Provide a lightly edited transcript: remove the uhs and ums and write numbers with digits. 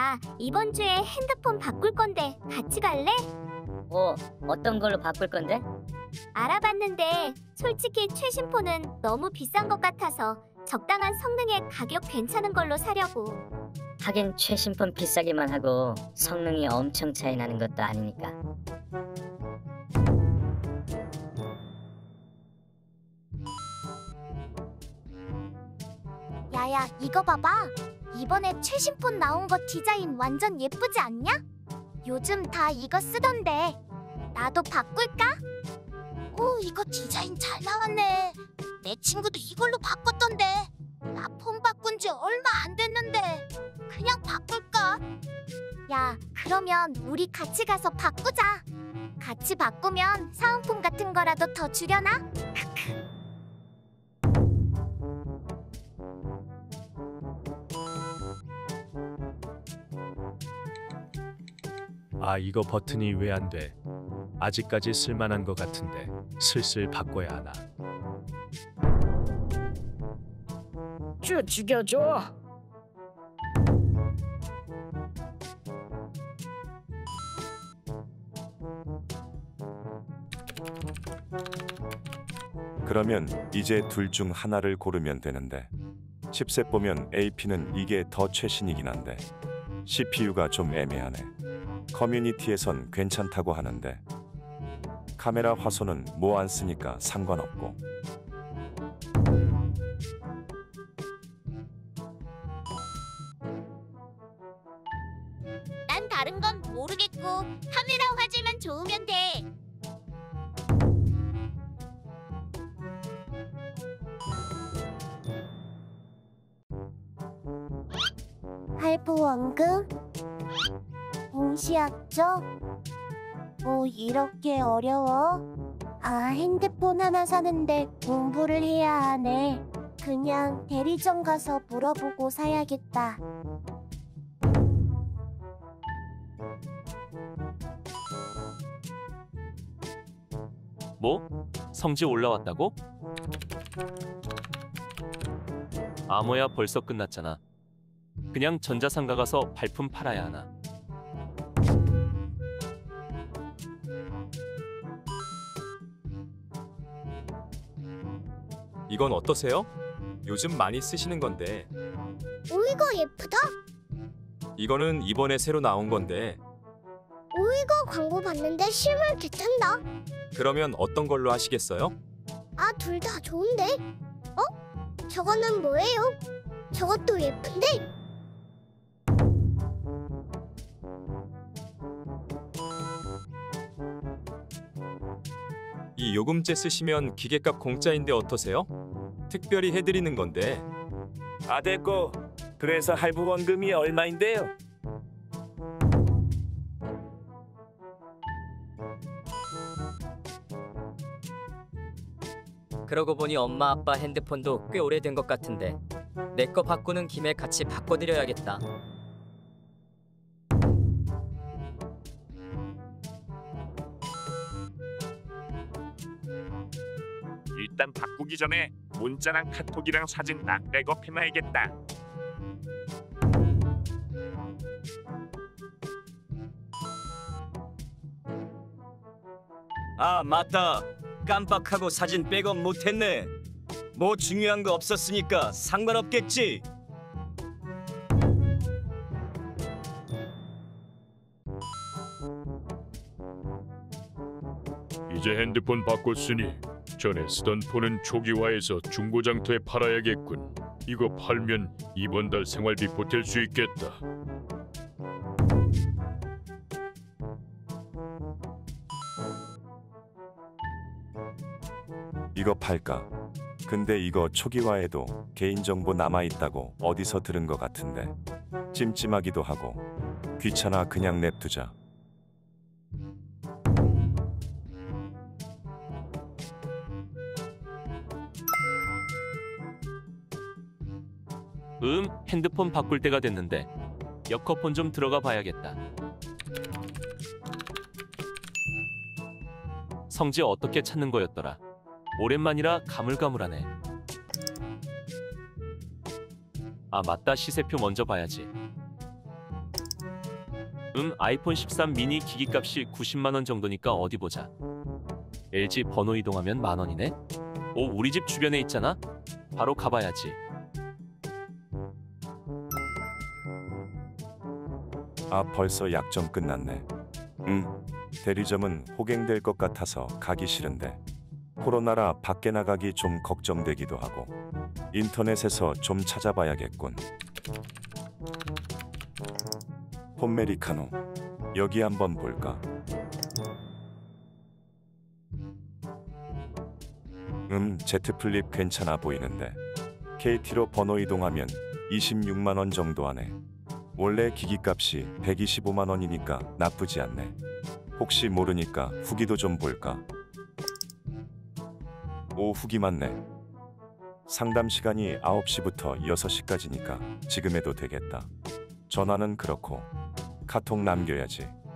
나 이번 주에 핸드폰 바꿀 건데 같이 갈래? 어떤 걸로 바꿀 건데? 알아봤는데 솔직히 최신 폰은 너무 비싼 것 같아서 적당한 성능에 가격 괜찮은 걸로 사려고. 하긴 최신폰 비싸기만 하고 성능이 엄청 차이 나는 것도 아니니까. 야야, 이거 봐봐. 이번에 최신 폰 나온 거 디자인 완전 예쁘지 않냐? 요즘 다 이거 쓰던데. 나도 바꿀까? 오, 이거 디자인 잘 나왔네. 내 친구도 이걸로 바꿨던데. 나 폰 바꾼 지 얼마 안 됐는데 그냥 바꿀까? 야, 그러면 우리 같이 가서 바꾸자. 같이 바꾸면 사은품 같은 거라도 더 주려나? 크크. 아, 이거 버튼이 왜 안 돼? 아직까지 쓸만한 것 같은데 슬슬 바꿔야 하나? 죽여줘. 그러면 이제 둘 중 하나를 고르면 되는데 칩셋 보면 AP는 이게 더 최신이긴 한데 CPU가 좀 애매하네. 커뮤니티에선 괜찮다고 하는데 카메라 화소는 뭐 안 쓰니까 상관없고. 난 다른 건 모르겠고 카메라 화질만 좋으면 돼. 할부 원금? 공시학적? 뭐 이렇게 어려워? 아, 핸드폰 하나 사는데 공부를 해야 하네. 그냥 대리점 가서 물어보고 사야겠다. 뭐? 성지 올라왔다고? 아모야 벌써 끝났잖아. 그냥 전자상가 가서 발품 팔아야 하나. 이건 어떠세요? 요즘 많이 쓰시는 건데. 오, 이거 예쁘다. 이거는 이번에 새로 나온 건데. 오, 이거 광고 봤는데 실물 괜찮다. 그러면 어떤 걸로 하시겠어요? 아, 둘 다 좋은데? 어? 저거는 뭐예요? 저것도 예쁜데? 이 요금제 쓰시면 기계값 공짜인데 어떠세요? 특별히 해드리는 건데. 아, 됐고. 그래서 할부 원금이 얼마인데요? 그러고 보니 엄마 아빠 핸드폰도 꽤 오래된 것 같은데 내 거 바꾸는 김에 같이 바꿔드려야겠다. 일단 바꾸기 전에 문자랑 카톡이랑 사진 다 백업해놔야겠다. 아, 맞다. 깜빡하고 사진 백업 못했네. 뭐 중요한 거 없었으니까 상관없겠지. 이제 핸드폰 바꿨으니 전에 쓰던 폰은 초기화해서 중고장터에 팔아야겠군. 이거 팔면 이번 달 생활비 보탤 수 있겠다. 이거 팔까? 근데 이거 초기화에도 개인정보 남아있다고 어디서 들은 것 같은데 찜찜하기도 하고 귀찮아 그냥 냅두자. 핸드폰 바꿀 때가 됐는데 여커폰 좀 들어가 봐야겠다. 성지 어떻게 찾는 거였더라? 오랜만이라 가물가물하네. 아, 맞다. 시세표 먼저 봐야지. 아이폰 13 미니 기기값이 90만 원 정도니까 어디 보자. LG 번호 이동하면 만 원이네. 오, 우리 집 주변에 있잖아. 바로 가봐야지. 아, 벌써 약정 끝났네. 대리점은 호갱될 것 같아서 가기 싫은데 코로나라 밖에 나가기 좀 걱정되기도 하고 인터넷에서 좀 찾아봐야겠군. 폼메리카노 여기 한번 볼까? 제트 플립 괜찮아 보이는데 KT로 번호 이동하면 26만 원 정도 하네. 원래 기기값이 125만 원이니까 나쁘지 않네. 혹시 모르니까 후기도 좀 볼까? 오, 후기 많네. 상담 시간이 9시부터 6시까지니까 지금 해도 되겠다. 전화는 그렇고 카톡 남겨야지.